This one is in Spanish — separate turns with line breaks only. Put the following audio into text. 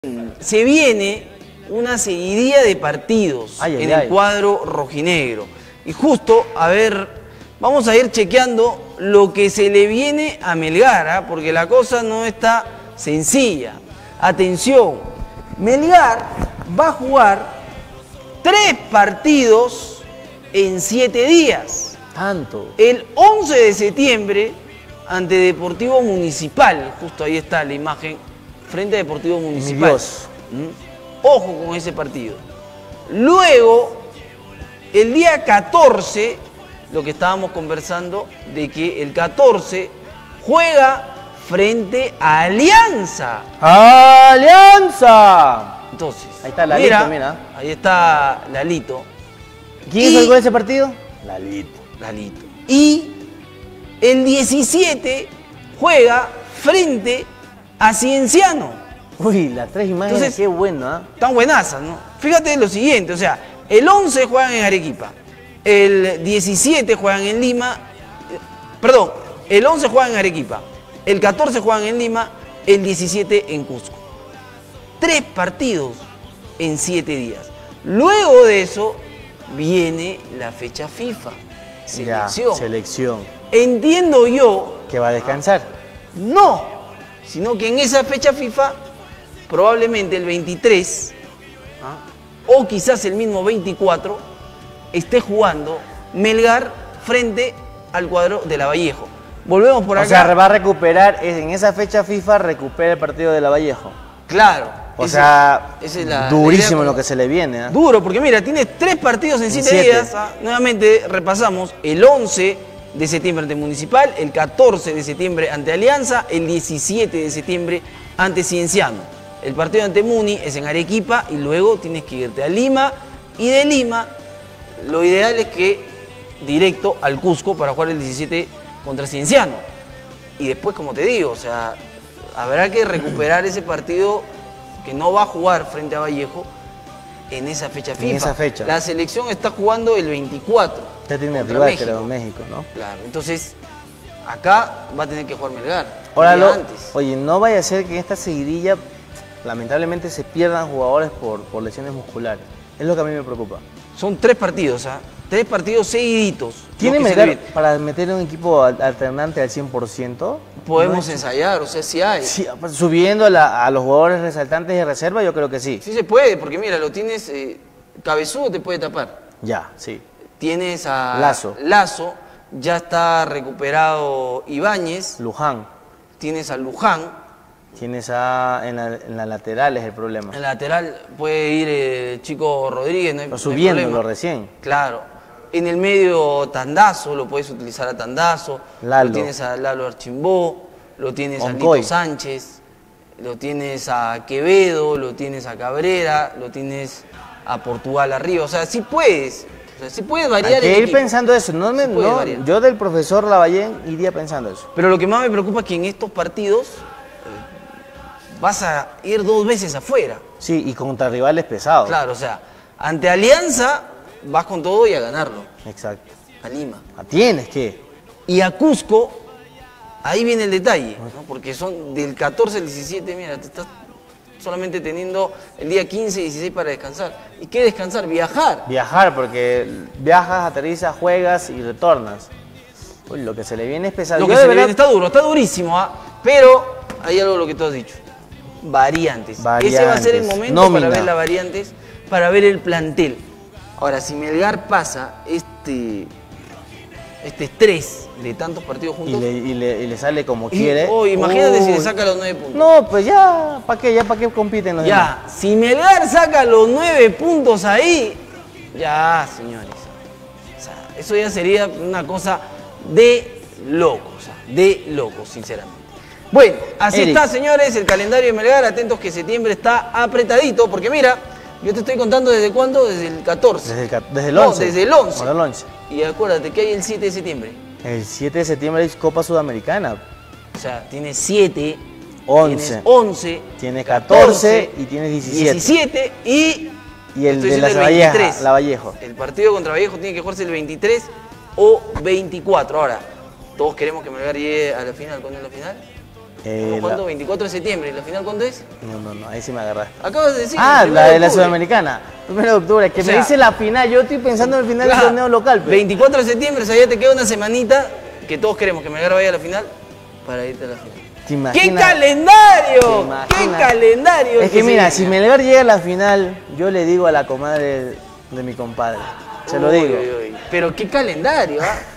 Se viene una seguidilla de partidos en el cuadro rojinegro. Y justo, a ver, vamos a ir chequeando lo que se le viene a Melgar, ¿eh? Porque la cosa no está sencilla. Atención, Melgar va a jugar 3 partidos en 7 días.
Tanto.
El 11 de septiembre ante Deportivo Municipal, justo ahí está la imagen, frente a Deportivo Municipal.
Mi Dios.
Ojo con ese partido. Luego, el día 14, lo que estábamos conversando, de que el 14 juega frente a Alianza.
¡Alianza!
Entonces,
ahí está Lalito, mira.
Ahí está Lalito.
¿Quién hizo el gol de ese partido? Lalito.
Y el 17 juega frente a Cienciano.
Uy, las 3 imágenes, entonces, qué bueno, ¿eh?
Están buenazas, ¿no? Fíjate lo siguiente, o sea, el 11 juegan en Arequipa, el 17 juegan en Lima, perdón, el 11 juegan en Arequipa, el 14 juegan en Lima, el 17 en Cusco. 3 partidos en 7 días. Luego de eso viene la fecha FIFA. Selección.
Ya, selección.
Entiendo yo
que va a descansar.
No, sino que en esa fecha FIFA, probablemente el 23, o quizás el mismo 24, esté jugando Melgar frente al cuadro de Lavallejo. Volvemos por acá.
O sea, va a recuperar, en esa fecha FIFA recupera el partido de Lavallejo.
Claro.
O sea, durísimo lo que se le viene.
Duro, porque mira, tiene 3 partidos en 7 días. Nuevamente repasamos: el 11 de septiembre ante Municipal, el 14 de septiembre ante Alianza, el 17 de septiembre ante Cienciano. El partido ante Muni es en Arequipa y luego tienes que irte a Lima, y de Lima lo ideal es que directo al Cusco para jugar el 17 contra Cienciano. Y después, como te digo, o sea, habrá que recuperar ese partido que no va a jugar frente a Vallejo en esa fecha FIFA.
En esa fecha.
La selección está jugando el 24.
Ya tiene rival, creo, México, ¿no?
Claro, entonces acá va a tener que jugar Melgar.
Ahora, oye, no vaya a ser que en esta seguidilla lamentablemente se pierdan jugadores por lesiones musculares. Es lo que a mí me preocupa.
Son 3 partidos, 3 partidos seguiditos.
¿Tiene Melgar para meter un equipo alternante al 100%?
Podemos ensayar, o sea, sí hay.
Sí, subiendo a los jugadores resaltantes de reserva, yo creo que sí.
Sí se puede, porque mira, lo tienes, Cabezudo te puede tapar.
Ya, sí.
Tienes a
Lazo,
ya está recuperado Ibáñez.
Luján.
Tienes a Luján.
Tienes en la lateral es el problema.
En la lateral puede ir el chico Rodríguez, no hay,
subiéndolo recién.
Claro. En el medio Tandazo, lo puedes utilizar a Tandazo.
Lalo.
Lo tienes a Lalo Archimbó, lo tienes a Lito Sánchez, lo tienes a Quevedo, lo tienes a Cabrera, lo tienes a Portugal arriba. O sea, sí puedes. O sea, sí puedes variar.
Hay que ir pensando eso. Yo del profesor Lavallén iría pensando eso.
Pero lo que más me preocupa es que en estos partidos vas a ir 2 veces afuera.
Sí, y contra rivales pesados.
Claro, o sea, ante Alianza vas con todo y a ganarlo.
Exacto.
A Lima.
Tienes que.
Y a Cusco, ahí viene el detalle, ¿no? Porque son del 14 al 17, mira, te estás solamente teniendo el día 15 y 16 para descansar. ¿Y qué descansar? Viajar.
Viajar, porque viajas, aterrizas, juegas y retornas. Uy, lo que se le viene es pesado.
Lo que se le viene está duro, está durísimo, pero hay algo lo que tú has dicho. Variantes. Ese va a ser el momento para ver las variantes, para ver el plantel. Ahora, si Melgar pasa este estrés de tantos partidos juntos
y le sale como quiere.
Imagínate si le saca los 9 puntos.
No, pues ya, ¿para qué? ¿Ya para qué compiten los demás?
Si Melgar saca los 9 puntos ahí, ya, señores. O sea, eso ya sería una cosa de locos, sinceramente. Bueno, así está, señores, el calendario de Melgar. Atentos que septiembre está apretadito, porque mira, yo te estoy contando desde cuándo, desde el 14.
Desde el 11.
No, desde el 11.
Bueno, el 11.
Y acuérdate que hay el 7 de septiembre.
El 7 de septiembre es Copa Sudamericana.
O sea, tienes 7,
11.
tienes 11,
tienes 14 y tienes 17.
17 y
el de Lavallejo.
El partido contra Vallejo tiene que jugarse el 23 o 24. Ahora, ¿todos queremos que Melgar llegue a la final, con la final? ¿Cuándo? 24 de septiembre. ¿La final cuándo es?
No, ahí sí me agarraste.
Acabas de decir.
La de la Sudamericana. 1 de octubre, que me dice la final. Yo estoy pensando en el final del torneo local. Pero
24 de septiembre, o sea, ya te queda una semanita que todos queremos que Melgar vaya a la final para irte a la final. ¡Qué calendario! ¡Qué calendario!
Es que mira, si Melgar llega a la final, yo le digo a la comadre de mi compadre. Se lo digo.
Pero qué calendario, ¿ah?